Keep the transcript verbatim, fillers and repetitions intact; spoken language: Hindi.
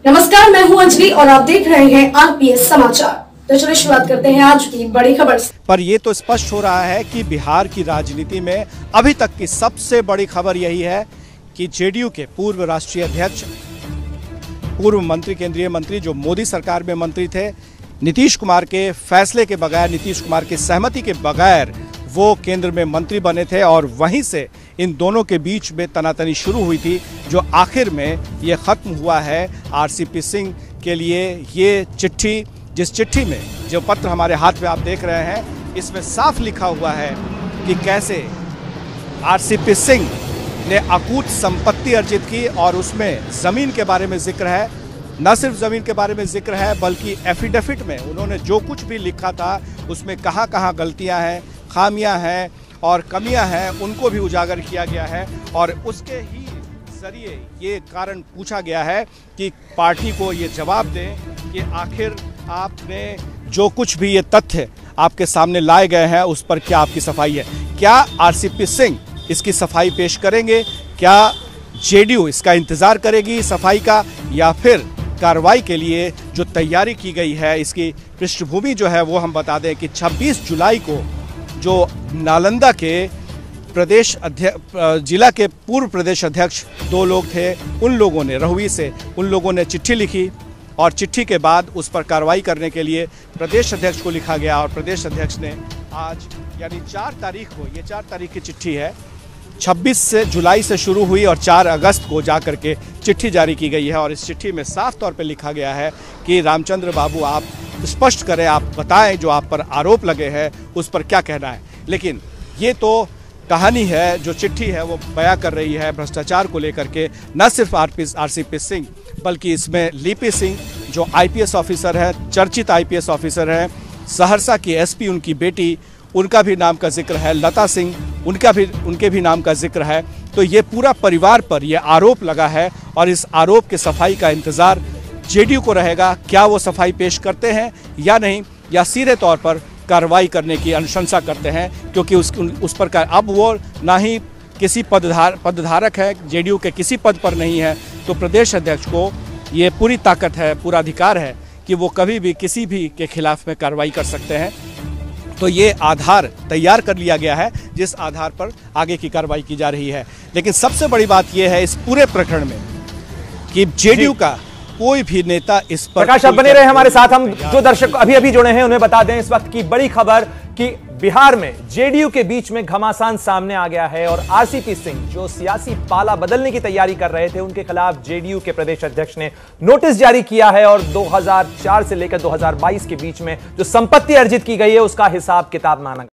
नमस्कार, मैं हूं अंजलि और आप देख रहे हैं आरपीएस समाचार। तो चलिए शुरुआत करते हैं आज की बड़ी खबर से। पर ये तो स्पष्ट हो रहा है कि बिहार की राजनीति में अभी तक की सबसे बड़ी खबर यही है कि जेडीयू के पूर्व राष्ट्रीय अध्यक्ष, पूर्व मंत्री, केंद्रीय मंत्री, जो मोदी सरकार में मंत्री थे, नीतीश कुमार के फैसले के बगैर, नीतीश कुमार की सहमति के बगैर वो केंद्र में मंत्री बने थे और वहीं से इन दोनों के बीच में तनातनी शुरू हुई थी, जो आखिर में ये ख़त्म हुआ है आरसीपी सिंह के लिए। ये चिट्ठी, जिस चिट्ठी में जो पत्र हमारे हाथ में आप देख रहे हैं, इसमें साफ लिखा हुआ है कि कैसे आरसीपी सिंह ने अकूत संपत्ति अर्जित की और उसमें ज़मीन के बारे में जिक्र है। न सिर्फ ज़मीन के बारे में जिक्र है बल्कि एफिडेविट में उन्होंने जो कुछ भी लिखा था उसमें कहाँ कहाँ गलतियाँ हैं, खामियां हैं और कमियां हैं, उनको भी उजागर किया गया है। और उसके ही जरिए ये कारण पूछा गया है कि पार्टी को ये जवाब दें कि आखिर आपने जो कुछ भी ये तथ्य आपके सामने लाए गए हैं उस पर क्या आपकी सफाई है। क्या आरसीपी सिंह इसकी सफाई पेश करेंगे? क्या जेडीयू इसका इंतज़ार करेगी सफाई का, या फिर कार्रवाई के लिए जो तैयारी की गई है, इसकी पृष्ठभूमि जो है वो हम बता दें कि छब्बीस जुलाई को जो नालंदा के प्रदेश अध्यक्ष, जिला के पूर्व प्रदेश अध्यक्ष दो लोग थे, उन लोगों ने, रहुई से उन लोगों ने चिट्ठी लिखी और चिट्ठी के बाद उस पर कार्रवाई करने के लिए प्रदेश अध्यक्ष को लिखा गया और प्रदेश अध्यक्ष ने आज यानी चार तारीख को, ये चार तारीख की चिट्ठी है, छब्बीस से जुलाई से शुरू हुई और चार अगस्त को जा करके चिट्ठी जारी की गई है। और इस चिट्ठी में साफ तौर पे लिखा गया है कि रामचंद्र बाबू, आप स्पष्ट करें, आप बताएं जो आप पर आरोप लगे हैं उस पर क्या कहना है। लेकिन ये तो कहानी है, जो चिट्ठी है वो बयां कर रही है भ्रष्टाचार को लेकर के। न सिर्फ आरसीपी सिंह बल्कि इसमें लिपि सिंह जो आईपीएस ऑफिसर है, चर्चित आईपीएस ऑफिसर है, सहरसा की एसपी उनकी बेटी, उनका भी नाम का जिक्र है, लता सिंह, उनका भी उनके भी नाम का जिक्र है। तो ये पूरा परिवार पर यह आरोप लगा है और इस आरोप के सफाई का इंतज़ार जेडीयू को रहेगा। क्या वो सफाई पेश करते हैं या नहीं, या सीधे तौर पर कार्रवाई करने की अनुशंसा करते हैं, क्योंकि उस उस पर का अब वो ना ही किसी पदधार पदधारक है, जेडीयू के किसी पद पर नहीं है। तो प्रदेश अध्यक्ष को ये पूरी ताकत है, पूरा अधिकार है कि वो कभी भी किसी भी के खिलाफ में कार्रवाई कर सकते हैं। तो ये आधार तैयार कर लिया गया है जिस आधार पर आगे की कार्रवाई की जा रही है। लेकिन सबसे बड़ी बात यह है इस पूरे प्रकरण में कि जेडीयू का कोई भी नेता इस पर, प्रकाश, आप बने रहे हमारे साथ। हम जो दर्शक अभी अभी जुड़े हैं उन्हें बता दें इस वक्त की बड़ी खबर कि बिहार में जेडीयू के बीच में घमासान सामने आ गया है और आरसीपी सिंह जो सियासी पाला बदलने की तैयारी कर रहे थे, उनके खिलाफ जेडीयू के प्रदेश अध्यक्ष ने नोटिस जारी किया है और दो हज़ार चार से लेकर दो हज़ार बाईस के बीच में जो संपत्ति अर्जित की गई है उसका हिसाब किताब मांगा